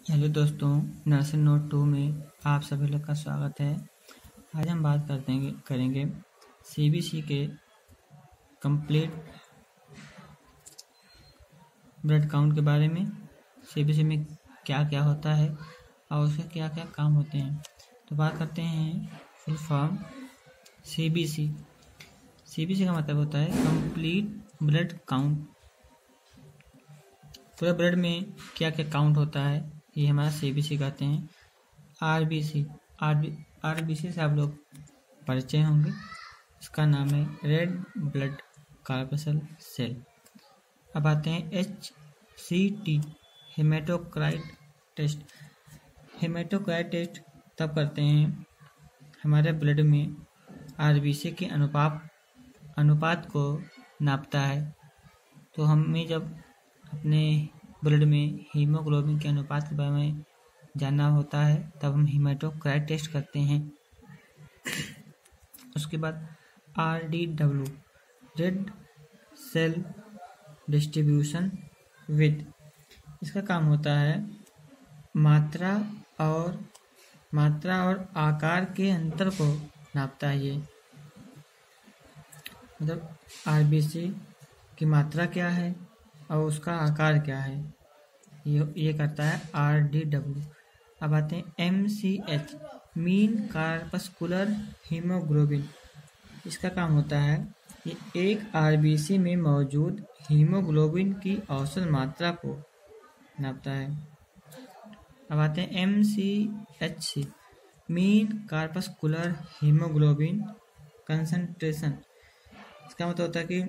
Hello दोस्तों, nursing note 2 में आप सभी लोग का स्वागत है। आज हम बात करेंगे सीबीसी के कंप्लीट ब्लड काउंट के बारे में। सीबीसी में क्या क्या होता है और उसके क्या क्या काम होते हैं। तो बात करते हैं फुल फॉर्म सीबीसी। सीबीसी का मतलब होता है कंप्लीट ब्लड काउंट। पूरे ब्लड में क्या क्या काउंट होता है ये हमारा सीबीसी कहते हैं। आरबीसी आरबीसी से आप लोग परिचय होंगे। इसका नाम है रेड ब्लड कार्पसल सेल। अब आते हैं HCT haematocrit test. Haematocrit test तब करते हैं हमारे ब्लड में आरबीसी के अनुपात को नापता है। तो हमें जब अपने ब्लड में हीमोग्लोबिन के अनुपात के बारे में जानना होता है तब हम हेमेटोक्राइट टेस्ट करते हैं। उसके बाद RDW red cell distribution width. इसका काम होता है मात्रा और आकार के अंतर को नापता है। ये मतलब आरबीसी की मात्रा क्या है और उसका आकार क्या है, ये करता है RDW। अब आते हैं MCH मीन कार्पस्कुलर हीमोग्लोबिन। इसका काम होता है ये एक आरबीसी में मौजूद हीमोग्लोबिन की औसत मात्रा को नापता है। अब आते हैं MCHC mean corpuscular haemoglobin concentration. इसका मतलब होता है कि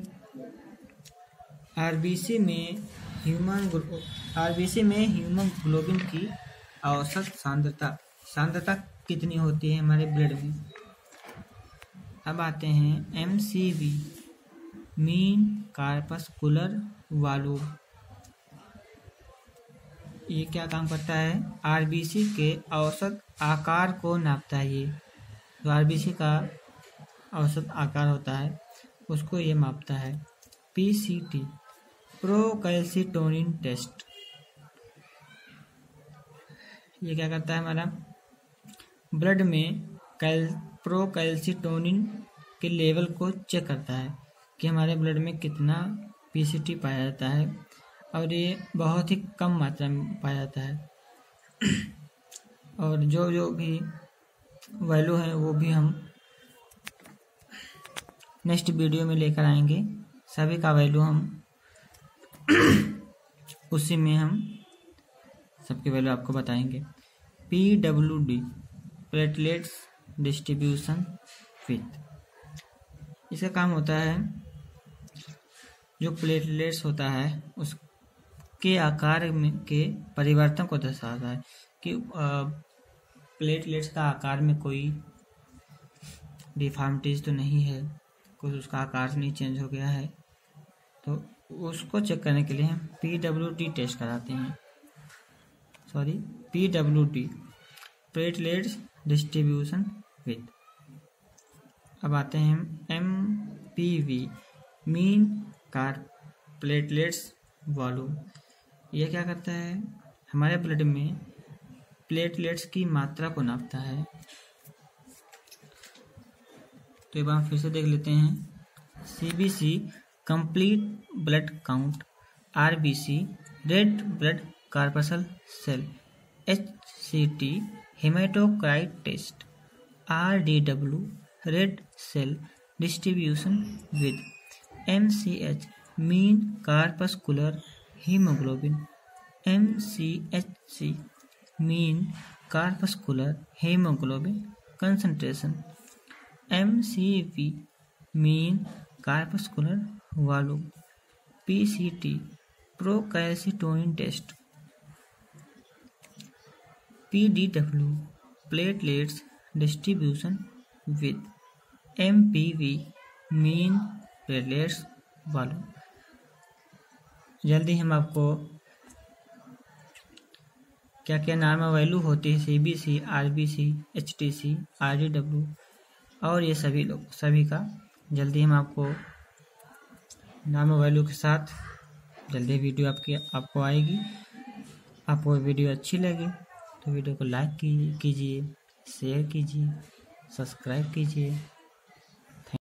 आरबीसी में हीमोग्लोबिन की औसत सांद्रता कितनी होती है हमारे ब्लड में। अब आते हैं MCV मीन कार्पस्कुलर वॉल्यूम। ये क्या काम करता है, आरबीसी के औसत आकार को नापता है। ये जो आरबीसी का औसत आकार होता है उसको ये मापता है। PCT procalcitonin test. ये क्या करता है, हमारा ब्लड में प्रोकैल्सिटोनिन के लेवल को चेक करता है कि हमारे ब्लड में कितना PCT पाया जाता है, और ये बहुत ही कम मात्रा में पाया जाता है। और जो भी वैल्यू है वो भी हम नेक्स्ट वीडियो में लेकर आएंगे। सभी का वैल्यू हम उसी में हम सबके वैल्यू आपको बताएंगे। PWD platelets distribution with. इसका काम होता है जो प्लेटलेट्स होता है उसके आकार में के परिवर्तन को दर्शाता है कि प्लेटलेट्स का आकार में कोई डिफॉर्मिटीज तो नहीं है, कुछ उसका आकार नहीं चेंज हो गया है। तो उसको चेक करने के लिए हम PWD टेस्ट कराते हैं। PWD platelets distribution with. अब आते हैं MPV मीन प्लेटलेट्स वॉल्यूम। यह क्या करता है, हमारे ब्लड में प्लेटलेट्स की मात्रा को नापता है। तो एक बार फिर से देख लेते हैं। CBC complete blood count, RBC red blood corpuscle cell, HCT haematocrit test, RDW red cell distribution width, MCH mean corpuscular haemoglobin, MCHC mean corpuscular haemoglobin concentration, MCV mean corpuscular volume, PCT procalcitonin test, PDW platelets distribution width, MPV mean platelets volume. जल्दी हम आपको क्या क्या normal value होती है CBC, RBC, HTC, RDW और ये सभी का जल्दी हम आपको नॉर्मल वैल्यू के साथ जल्दी वीडियो आपको आएगी। आपको वीडियो अच्छी लगे तो वीडियो को लाइक कीजिए, शेयर कीजिए, सब्सक्राइब कीजिए।